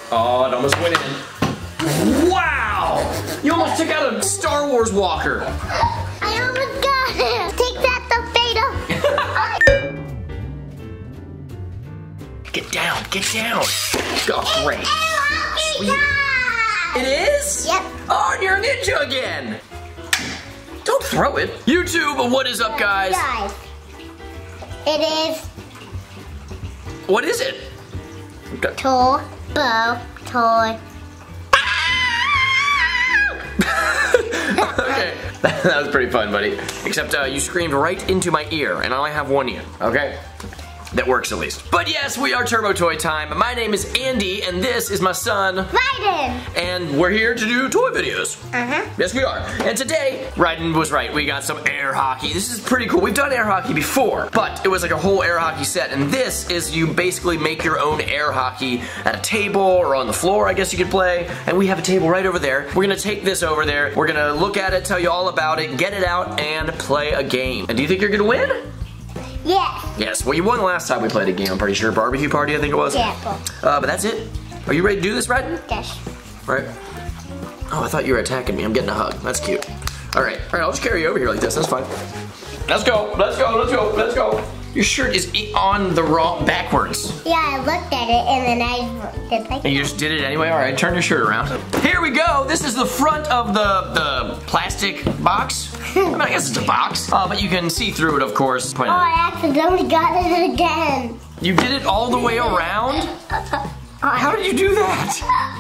Oh, it almost went in. Wow! You almost took out a Star Wars walker. I almost got it. Take that, the Vader. Get down, get down. Oh, great. Sweet. It is? Yep. Oh, and you're a ninja again. Don't throw it. YouTube, what is up, guys? Guys, it is What is it? Turbo Toy. Okay, that was pretty fun, buddy. Except you screamed right into my ear, and I only have one ear, okay? That works at least. But yes, we are Turbo Toy Time. My name is Andy, and this is my son, Raiden. and we're here to do toy videos. Yes, we are. And today, Raiden was right. We got some air hockey. This is pretty cool. We've done air hockey before, but it was like a whole air hockey set, and this is you basically make your own air hockey at a table or on the floor, I guess you could play. And we have a table right over there. We're gonna take this over there. We're gonna look at it, tell you all about it, get it out, and play a game. And do you think you're gonna win? Yes. Yes, well you won the last time we played a game, I'm pretty sure. Barbecue Party, I think it was. Yeah. But that's it. Are you ready to do this, Raiden? Yes. Right. Oh, I thought you were attacking me. I'm getting a hug. That's cute. All right, I'll just carry you over here like this. That's fine. Let's go, let's go, let's go, let's go. Your shirt is on the wrong, backwards. Yeah, I looked at it and then I did like And you just did it anyway? All right, turn your shirt around. Here we go. This is the front of the plastic box. I mean, I guess it's a box, but you can see through it, of course. Oh, I accidentally got it again. You did it all the way around? How did you do that?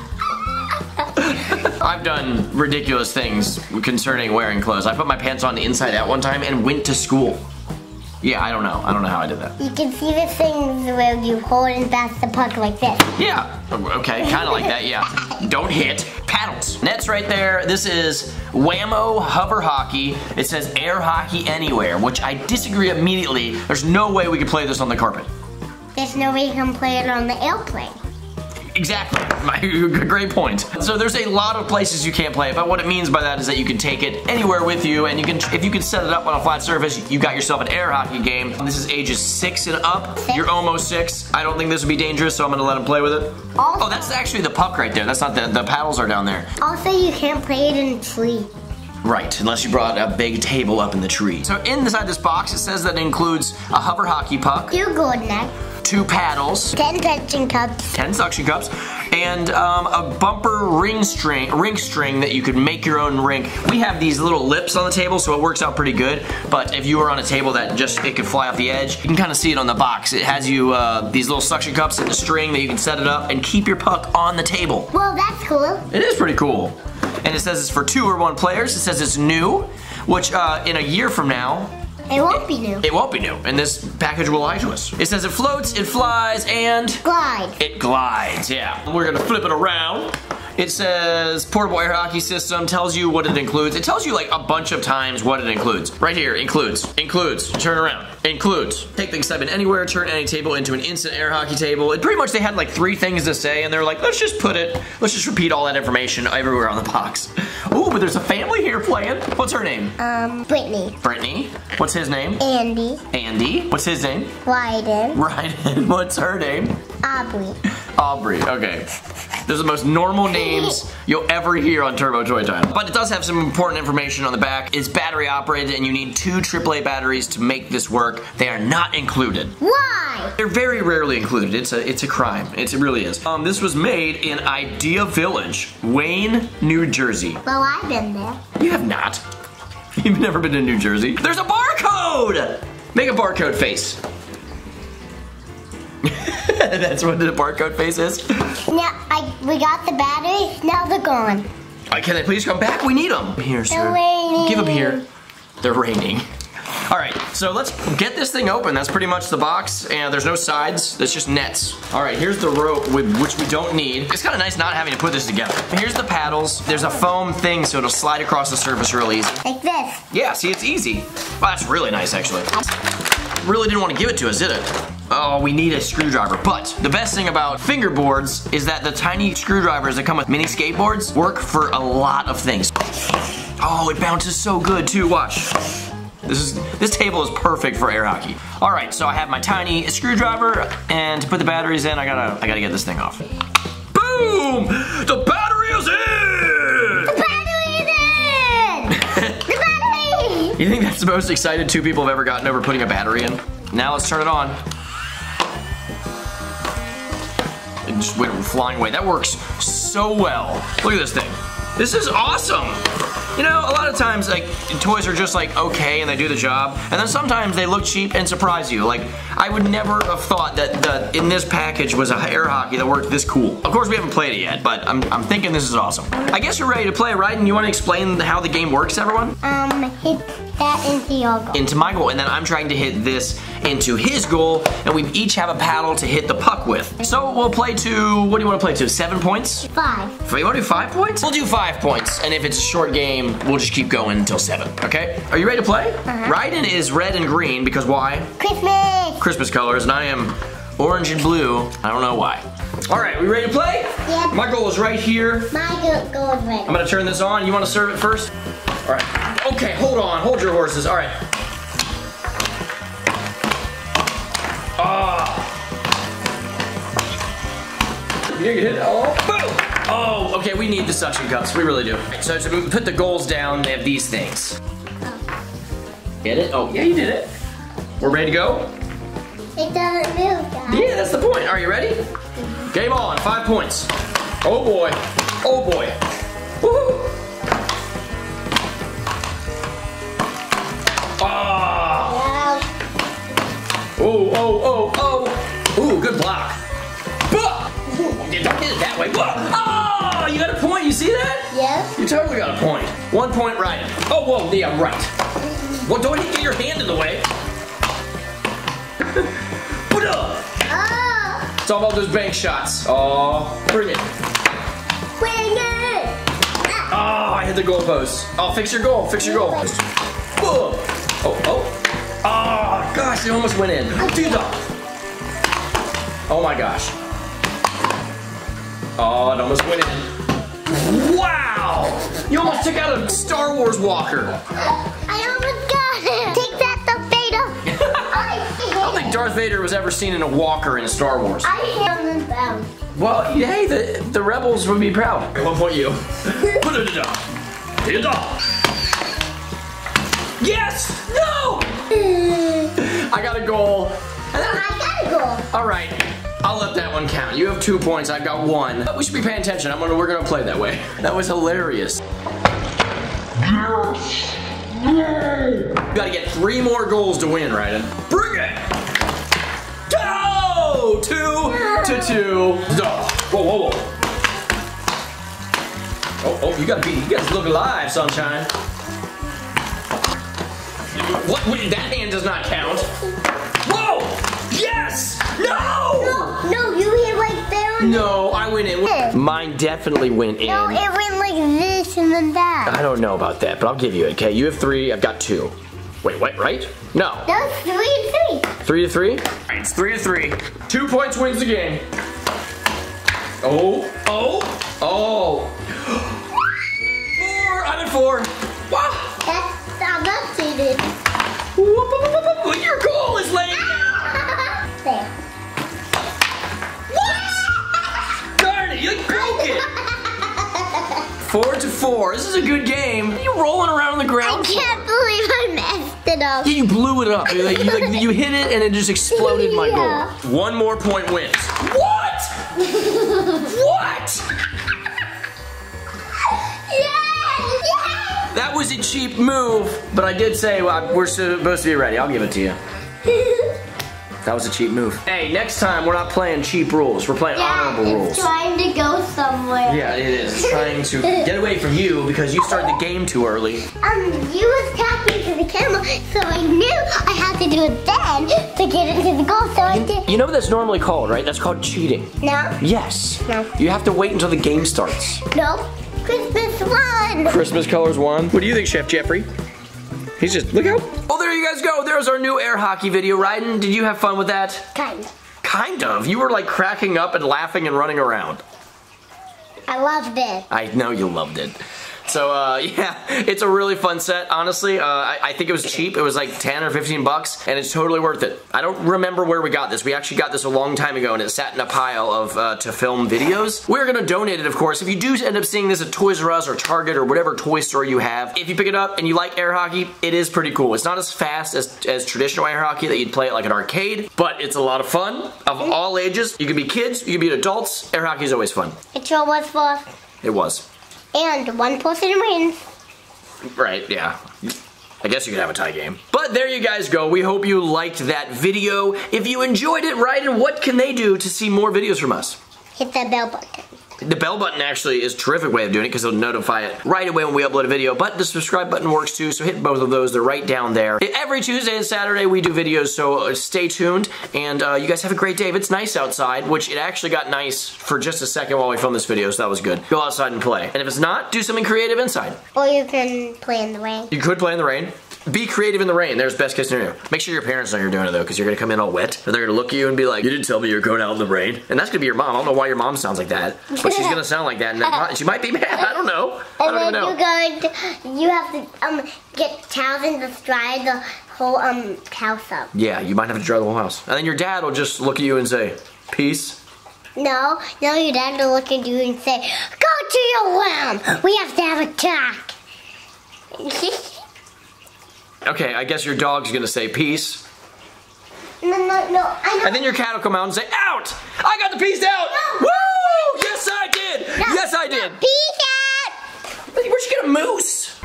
I've done ridiculous things concerning wearing clothes. I put my pants on inside out one time and went to school. Yeah, I don't know. I don't know how I did that. You can see the things where you hold and pass the puck like this. Yeah, okay, kind of like that, yeah. Don't hit. Paddles. Net's right there. This is Wham-O Hover Hockey. It says Air Hockey Anywhere, which I disagree immediately. There's no way we could play this on the carpet. There's no way you can play it on the airplane. Exactly. Great point. So there's a lot of places you can't play it, but what it means by that is that you can take it anywhere with you, and you can, if you can set it up on a flat surface, you got yourself an air hockey game. This is ages 6 and up. You're almost 6. I don't think this would be dangerous, so I'm gonna let him play with it. Also, Oh, that's actually the puck right there. That's not the paddles are down there. Also, you can't play it in a tree. Right, unless you brought a big table up in the tree. So inside this box, it says that it includes a hover hockey puck, You're good next. 2 paddles, 10 touching cups. 10 suction cups, and a bumper rink string that you could make your own rink. We have these little lips on the table, so it works out pretty good. But if you were on a table that just, it could fly off the edge, you can kind of see it on the box. It has you these little suction cups and a string that you can set it up and keep your puck on the table. Well, that's cool. It is pretty cool. And it says it's for 2 or 1 players. It says it's new, which in a year from now, It won't be new. it won't be new, and this package will lie to us. It says it floats, it flies, and Glide. it glides, yeah. We're gonna flip it around. It says portable air hockey system, tells you what it includes. It tells you like a bunch of times what it includes. Right here, includes, turn around, includes. Take the excitement anywhere, turn any table into an instant air hockey table. It pretty much, they had like 3 things to say, and they're like, let's just repeat all that information everywhere on the box. Ooh, but there's a family here playing. What's her name? Brittany. Brittany. What's his name? Andy. Andy. What's his name? Raiden. Raiden. What's her name? Aubrey. Aubrey, okay. Those are the most normal names you'll ever hear on Turbo Toy Time. But it does have some important information on the back. It's battery operated, and you need 2 AAA batteries to make this work. They are not included. Why? They're very rarely included. It's a crime. It really is. This was made in Idea Village, Wayne, New Jersey. Well, I've been there. You have not. You've never been to New Jersey. There's a barcode! Make a barcode face. That's what the barcode face is? Now, we got the batteries, now they're gone. Can they please come back? We need them. Here, sir. They're raining. Give them here. They're raining. All right, so let's get this thing open. That's pretty much the box, and there's no sides. It's just nets. All right, here's the rope, which we don't need. It's kind of nice not having to put this together. Here's the paddles. There's a foam thing, so it'll slide across the surface real easy. Like this. Yeah, see, it's easy. Wow, that's really nice, actually. Really didn't want to give it to us, did it? Oh, we need a screwdriver. But the best thing about fingerboards is that the tiny screwdrivers that come with mini skateboards work for a lot of things. Oh, it bounces so good too, watch. This table is perfect for air hockey. All right, so I have my tiny screwdriver, and to put the batteries in, I gotta get this thing off. Boom! The battery is in! The battery is in! The battery! You think that's the most excited two people have ever gotten over putting a battery in? Now let's turn it on. It just went flying away. That works so well. Look at this thing. This is awesome. You know, a lot of times, like, toys are just like, okay, and they do the job. And then sometimes they look cheap and surprise you. Like, I would never have thought that in this package was a air hockey that worked this cool. Of course, we haven't played it yet, but I'm thinking this is awesome. I guess you're ready to play, right? And you want to explain how the game works, everyone? Hit that into your goal. Into my goal, and then I'm trying to hit this into his goal, and we each have a paddle to hit the puck with. So we'll play to, what do you want to play to, 7 points? 5. You want to do 5 points? We'll do 5 points, and if it's a short game, we'll just keep going until 7, okay? Are you ready to play? Ryden is red and green, because why? Christmas! Christmas colors, and I am orange and blue. I don't know why. All right, we ready to play? Yeah. My goal is right here. My goal is red. I'm gonna turn this on. You wanna serve it first? All right. Okay, hold on, hold your horses. All right. You hit it. Oh, boom! Oh, okay, we need the suction cups. We really do. So to put the goals down, they have these things. Get it? Oh, yeah, you did it. We're ready to go? It doesn't move, guys. Yeah, that's the point. Are you ready? Game on, 5 points. Oh boy. Oh boy. Woohoo! Ah! Oh, oh, oh, oh. Ooh, good block. Bah! Don't hit it that way. Oh, you got a point. You see that? Yes. You totally got a point. 1 point right. Oh, whoa, yeah, right. Well, don't get your hand in the way. Put up. Oh. It's all about those bank shots. Oh, bring it. Bring it. Oh, I hit the goalpost. Oh, fix your goal. Fix your goal. Whoa. Oh, oh. Oh, gosh, it almost went in. Dude, oh my gosh. Oh, it almost went in. Wow! You almost took out a Star Wars walker. I almost got it. Take that, Darth Vader. I don't think Darth Vader was ever seen in a walker in Star Wars. I am bound. Well, hey, the rebels would be proud. 1 point you. Put it down. Hit it off. Yes! No! I got a goal. I got a goal. All right, I'll let that one count. You have 2 points, I've got 1. But we should be paying attention. We're gonna play that way. That was hilarious. Yes! You gotta get 3 more goals to win, Ryden. Bring it! Go! 2 to 2. Whoa, whoa, whoa. Oh, you gotta look alive, sunshine. What? Wait, that hand does not count. Whoa! Yes! No! No, you hit like there. No, I went in. Mine definitely went in. No, it went like this and then that. I don't know about that, but I'll give you it, okay? You have 3, I've got 2. Wait, what, right? No. That's 3 to 3. 3 to 3? All right, it's 3 to 3. 2 points wins the game. Oh, oh, oh. 4, I'm at 4. Wow. I'm not seated. Your goal is laying down. There. What? Darn it, you broke it. 4 to 4. This is a good game. Are you rolling around on the I ground? can't believe I messed it up. Yeah, you blew it up. You hit it and it just exploded my Yeah. goal. 1 more point wins. What? What? Yes! That was a cheap move, but I did say we're supposed to be ready. I'll give it to you. That was a cheap move. Hey, next time we're not playing cheap rules. We're playing honorable rules. It's trying to go somewhere. Yeah, it is. It's trying to get away from you because you started the game too early. You was tapping to the camera, so I knew I had to do it then to get into the goal, so I did. You know what that's normally called, right? That's called cheating. No. Yes. No. You have to wait until the game starts. No. Christmas won. Christmas colors won. What do you think, Chef Jeffrey? He's just, look out. Oh, there you guys go. There's our new air hockey video. Ryden, did you have fun with that? Kind. Kind of. You were like cracking up and laughing and running around. I loved it. I know you loved it. So yeah, it's a really fun set. Honestly, I think it was cheap. It was like 10 or 15 bucks, and it's totally worth it. I don't remember where we got this. We actually got this a long time ago, and it sat in a pile of to film videos. We're gonna donate it, of course. If you do end up seeing this at Toys R Us or Target or whatever toy store you have, if you pick it up and you like air hockey, it is pretty cool. It's not as fast as traditional air hockey that you'd play at like an arcade, but it's a lot of fun. Of all ages, you can be kids, you can be adults. Air hockey is always fun. It sure was fun. It was. And one person wins. Right, yeah. I guess you could have a tie game. But there you guys go. We hope you liked that video. If you enjoyed it, Ryden, what can they do to see more videos from us? Hit that bell button. The bell button actually is a terrific way of doing it because it'll notify it right away when we upload a video, but the subscribe button works too, so hit both of those. They're right down there. Every Tuesday and Saturday we do videos, so stay tuned, and you guys have a great day. If it's nice outside, which it actually got nice for just a second while we filmed this video, so that was good. Go outside and play. And if it's not, do something creative inside. Or you can play in the rain. You could play in the rain. Be creative in the rain. There's best case scenario. Make sure your parents know you're doing it though, because you're gonna come in all wet, and they're gonna look at you and be like, "You didn't tell me you were going out in the rain." And that's gonna be your mom. I don't know why your mom sounds like that, but she's gonna sound like that, and she might be mad. I don't know. I don't even know. You have to get towels and just dry the whole house up. Yeah, you might have to dry the whole house, and then your dad will just look at you and say, "Peace." No, your dad will look at you and say, "Go to your room. We have to have a talk." Okay, I guess your dog's gonna say peace. No, I know. And then your cat will come out and say, "Out! I got the piece out! No. Woo! Yes, I did! No. Yes, I did! Peace out! Where'd you get a moose?